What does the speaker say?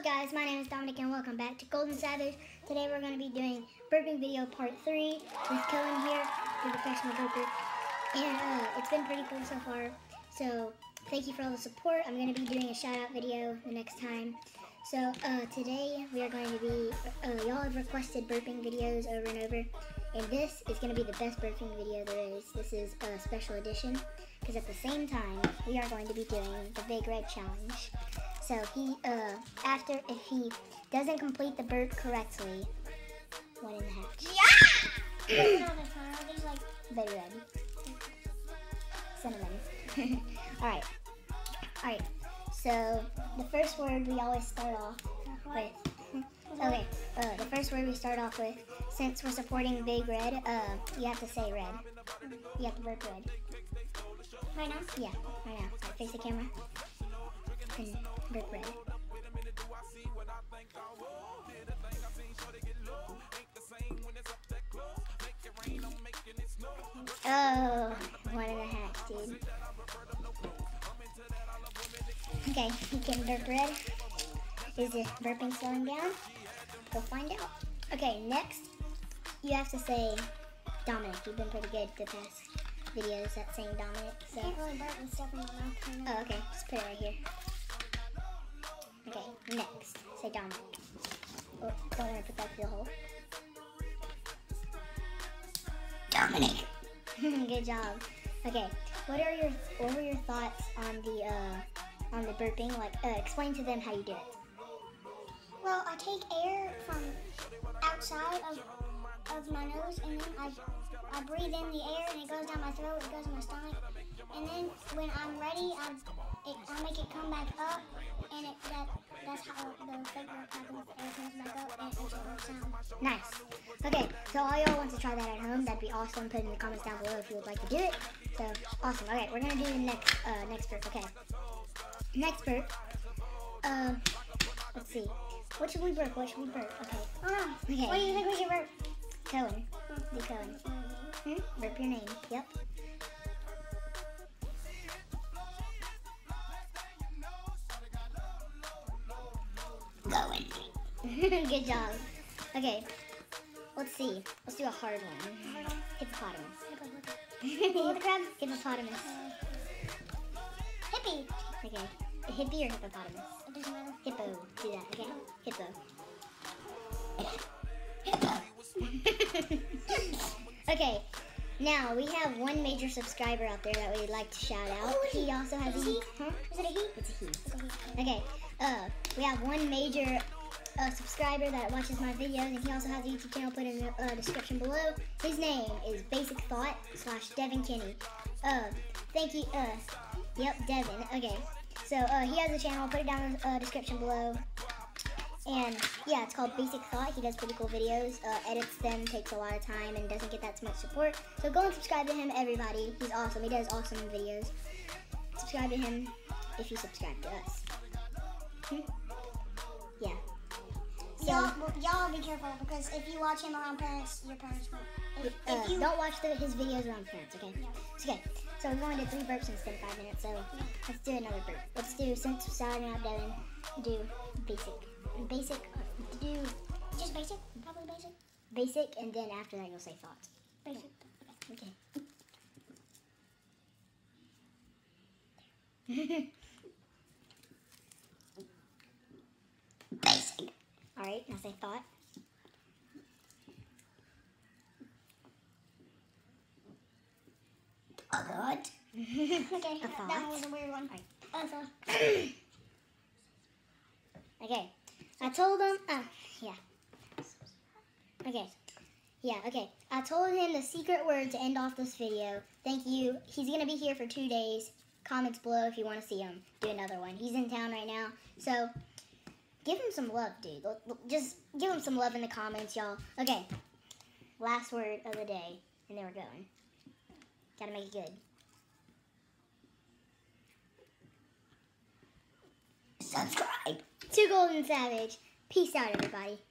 guys, my name is Dominic and welcome back to Golden Savage. Today we're going to be doing burping video part 3 with Cohen here, the professional burper. And it's been pretty cool so far. So thank you for all the support. I'm going to be doing a shout out video the next time. So today we are going to be, y'all have requested burping videos over and over. And this is going to be the best burping video there is. This is a special edition because at the same time we are going to be doing the Big Red Challenge. So if he doesn't complete the burp correctly, one in the hatch. Yeah! Big Red. Cinnamon. Alright. So the first word we always start off with. Okay, the first word we start off with, since we're supporting Big Red, you have to say red. You have to burp red. Right now? Yeah, right now. So face the camera and burp red. Oh, 1.5, dude. Okay, you can burp red. Is the burping slowing down? Go find out. Okay, next, you have to say Dominic. You've been pretty good the past videos at saying Dominic. So. I can't really burp with stuff in my mouth. Oh, okay. Just put it right here. Okay, next, say Dominic. Oh, don't want to put that through the hole. Dominic. Good job. Okay, what were your thoughts on the burping? Like, explain to them how you do it. Well, I take air from outside of my nose, and then I breathe in the air, and it goes down my throat, it goes in my stomach, and then when I'm ready, I make it come back up, and that's how the fake burp happens. Air comes back up, and it makes a burp sound. Nice. Okay, so all y'all want to try that at home, that'd be awesome. Put it in the comments down below if you would like to do it. So, awesome. Okay, we're going to do the next burp, okay. Next burp, let's see. What should we burp? Okay. Okay. What do you think we should burp? Cohen. Do Cohen. Burp your name. Yep. Cohen. Good job. Okay. Let's see. Let's do a hard one. Hippopotamus. What the crab? Hippopotamus. Hippie. Okay. A hippie or hippopotamus? It doesn't matter. Hippo. Do that, okay? Hippo. Okay, now we have one major subscriber out there that we'd like to shout out. He also has a he. Huh? Is it a he? It's a he. Okay, we have one major subscriber that watches my videos, and he also has a YouTube channel put in the description below. His name is Basic Thought / Devin Kinney. Thank you. Yep, Devin. Okay. So, he has a channel, I'll put it down in the description below. And, yeah, it's called Basic Thought. He does pretty cool videos, edits them, takes a lot of time, and doesn't get that much support. So go and subscribe to him, everybody. He's awesome. He does awesome videos. Subscribe to him if you subscribe to us. Yeah. So, y'all be careful, because if you watch him around parents, your parents won't. If you don't watch his videos around parents, okay? Yeah. Okay. So we've only did 3 burps instead of 5 minutes, so let's do another burp. Let's do, since we're starting out, Devin, do basic. Do just basic? Probably basic. Basic, and then after that you'll say thoughts. Basic. Okay. Basic. Alright, now say thought. Thought. Okay, that one was a weird one. Right. Okay, I told him, yeah. Okay, yeah, okay. I told him the secret word to end off this video. Thank you. He's going to be here for 2 days. Comments below if you want to see him do another one. He's in town right now, so give him some love, dude. Just give him some love in the comments, y'all. Okay, last word of the day, and then we're going. Gotta make it good. Subscribe to Golden Savage. Peace out, everybody.